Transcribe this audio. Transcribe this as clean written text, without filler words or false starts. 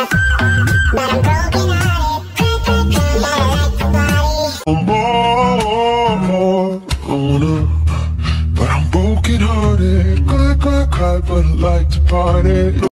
But I'm broken hearted, cry, but I like to party.